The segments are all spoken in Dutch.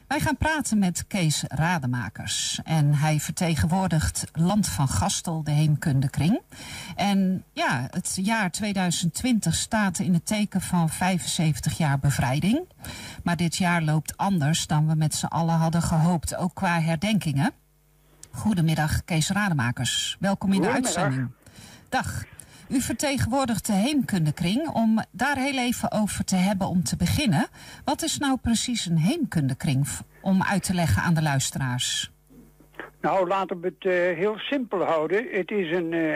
Wij gaan praten met Kees Rademakers. En hij vertegenwoordigt Land van Gastel, de Heemkundekring. En ja, het jaar 2020 staat in het teken van 75 jaar bevrijding. Maar dit jaar loopt anders dan we met z'n allen hadden gehoopt, ook qua herdenkingen. Goedemiddag, Kees Rademakers. Welkom in de uitzending. Dag. U vertegenwoordigt de Heemkundekring. Om daar heel even over te hebben om te beginnen. Wat is nou precies een Heemkundekring om uit te leggen aan de luisteraars? Nou, laten we het heel simpel houden. Het is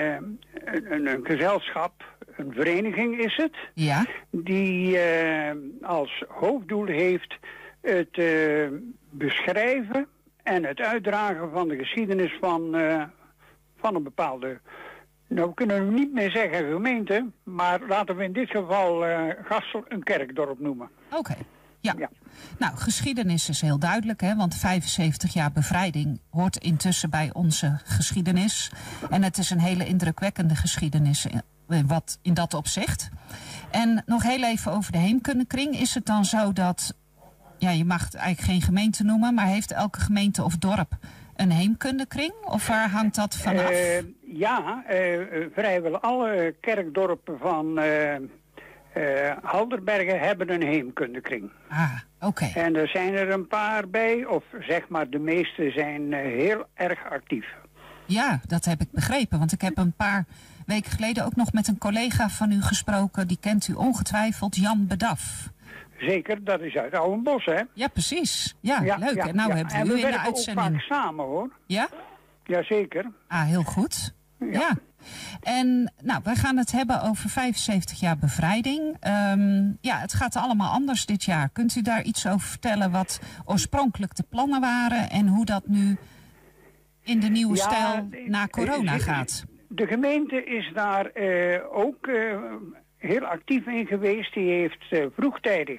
een gezelschap, een vereniging is het. Ja. Die als hoofddoel heeft het beschrijven en het uitdragen van de geschiedenis van een bepaalde... Nou, we kunnen niet meer zeggen gemeente, maar laten we in dit geval Gastel een kerkdorp noemen. Oké. Ja. Nou, geschiedenis is heel duidelijk, hè, want 75 jaar bevrijding hoort intussen bij onze geschiedenis. En het is een hele indrukwekkende geschiedenis wat in dat opzicht. En nog heel even over de Heemkundekring. Is het dan zo dat, ja, je mag het eigenlijk geen gemeente noemen, maar heeft elke gemeente of dorp een Heemkundekring? Of waar hangt dat vanaf? Vrijwel alle kerkdorpen van Halderbergen hebben een Heemkundekring. Ah, oké. En er zijn er een paar bij, of zeg maar de meeste zijn heel erg actief. Ja, dat heb ik begrepen, want ik heb een paar weken geleden ook nog met een collega van u gesproken. Die kent u ongetwijfeld, Jan Bedaf. Zeker, dat is uit Oudenbosch, hè? Ja, precies. Ja, leuk. En nou hebben we u in de uitzending. En we werken ook vaak samen, hoor. Ja? Jazeker. Ah, heel goed. Ja. En nou, wij gaan het hebben over 75 jaar bevrijding. Ja, het gaat allemaal anders dit jaar. Kunt u daar iets over vertellen wat oorspronkelijk de plannen waren en hoe dat nu in de nieuwe stijl na corona gaat? De gemeente is daar ook heel actief in geweest. Die heeft vroegtijdig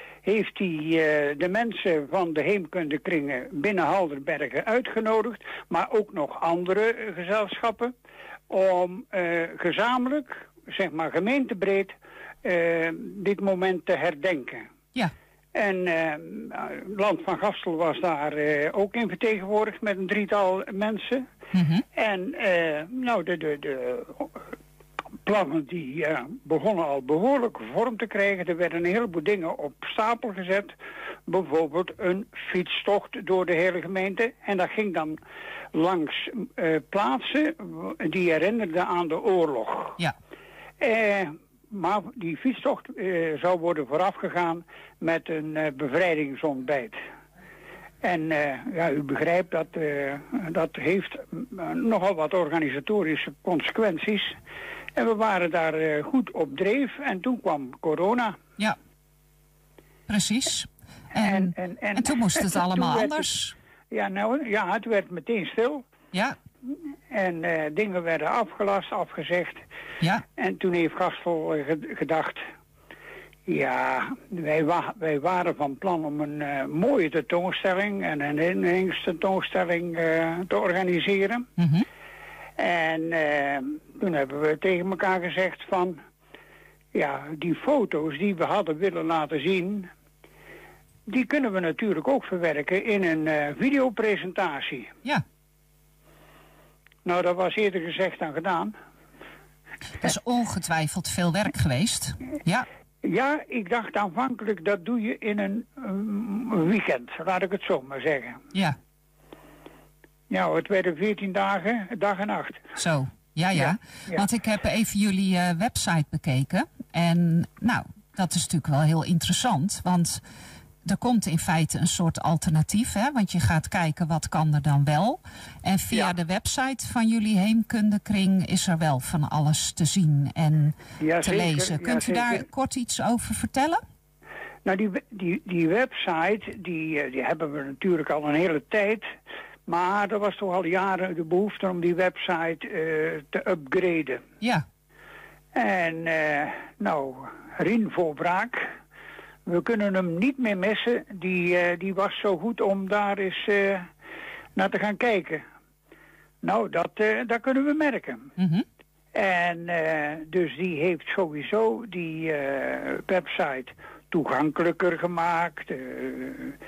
de mensen van de Heemkundekringen binnen Halderbergen uitgenodigd, maar ook nog andere gezelschappen, om gezamenlijk, zeg maar gemeentebreed, dit moment te herdenken. Ja. En Land van Gastel was daar ook in vertegenwoordigd met een drietal mensen. Mm-hmm. En de plannen die begonnen al behoorlijk vorm te krijgen. Er werden een heleboel dingen op stapel gezet. Bijvoorbeeld een fietstocht door de hele gemeente. En dat ging dan langs plaatsen die herinnerden aan de oorlog. Ja. Maar die fietstocht zou worden voorafgegaan met een bevrijdingsontbijt. En u begrijpt dat heeft nogal wat organisatorische consequenties. En we waren daar goed op dreef en toen kwam corona. Ja, precies. En toen moest het allemaal anders. Het werd meteen stil. Ja. En dingen werden afgelast, afgezegd. Ja. En toen heeft Gastel gedacht, ja, wij waren van plan om een mooie tentoonstelling en een herinneringstentoonstelling te organiseren. Mm-hmm. En toen hebben we tegen elkaar gezegd van, ja, die foto's die we hadden willen laten zien, die kunnen we natuurlijk ook verwerken in een videopresentatie. Ja. Nou, dat was eerder gezegd dan gedaan. Dat is ongetwijfeld veel werk geweest. Ja. Ja, ik dacht aanvankelijk, dat doe je in een weekend, laat ik het zo maar zeggen. Ja. Ja, het werden 14 dagen, dag en nacht. Zo, ja. Want ik heb even jullie website bekeken. En nou, dat is natuurlijk wel heel interessant. Want er komt in feite een soort alternatief. Hè? Want je gaat kijken, wat kan er dan wel? En via de website van jullie Heemkundekring is er wel van alles te zien en te lezen. Kunt u daar kort iets over vertellen? Nou, die website, die hebben we natuurlijk al een hele tijd. Maar er was toch al jaren de behoefte om die website te upgraden. Ja. En Rien Voorbraak, we kunnen hem niet meer missen. Die was zo goed om daar eens naar te gaan kijken. Nou, dat kunnen we merken. Mm-hmm. En dus die heeft sowieso die website toegankelijker gemaakt,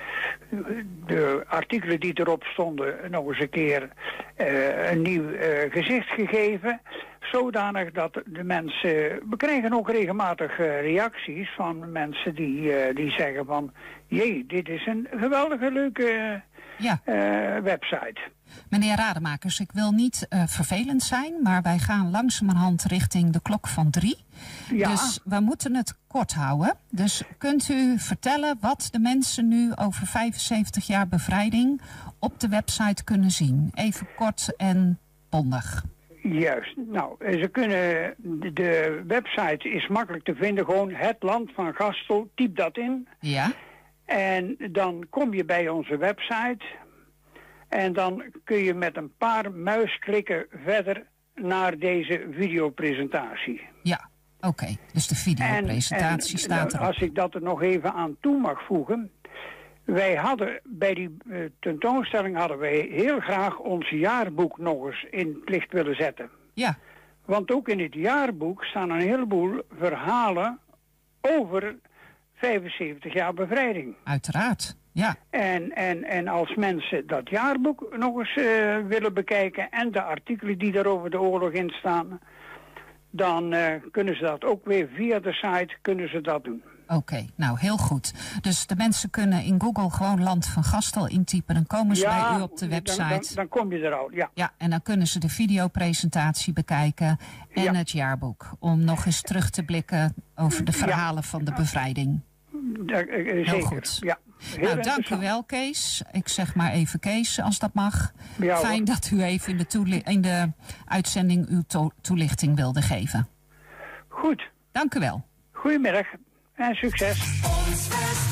de artikelen die erop stonden nog eens een keer een nieuw gezicht gegeven. Zodanig dat de mensen... We krijgen ook regelmatig reacties van mensen die zeggen van... Jee, dit is een geweldige leuke website. Meneer Rademakers, ik wil niet vervelend zijn, maar wij gaan langzamerhand richting de klok van 3. Ja. Dus we moeten het kort houden. Dus kunt u vertellen wat de mensen nu over 75 jaar bevrijding op de website kunnen zien? Even kort en bondig. Juist. Nou, ze kunnen... De website is makkelijk te vinden. Gewoon Het Land van Gastel. Typ dat in. Ja. En dan kom je bij onze website. En dan kun je met een paar muisklikken verder naar deze videopresentatie. Ja, oké. Dus de videopresentatie staat erop. Als ik dat er nog even aan toe mag voegen. Wij hadden bij die tentoonstelling hadden wij heel graag ons jaarboek nog eens in het licht willen zetten. Ja. Want ook in het jaarboek staan een heleboel verhalen over 75 jaar bevrijding. Uiteraard, ja. En als mensen dat jaarboek nog eens willen bekijken en de artikelen die daar over de oorlog in staan, dan kunnen ze dat ook weer via de site kunnen ze dat doen. Oké, nou heel goed. Dus de mensen kunnen in Google gewoon Land van Gastel intypen. Dan komen ze bij u op de website. Dan kom je er al, ja. Ja, en dan kunnen ze de videopresentatie bekijken en het jaarboek. Om nog eens terug te blikken over de verhalen van de bevrijding. Heel goed. Ja. Nou, dank u wel, Kees. Ik zeg maar even Kees, als dat mag. Ja, fijn dat u even in de uitzending uw toelichting wilde geven. Goed. Dank u wel. Goedemiddag en succes.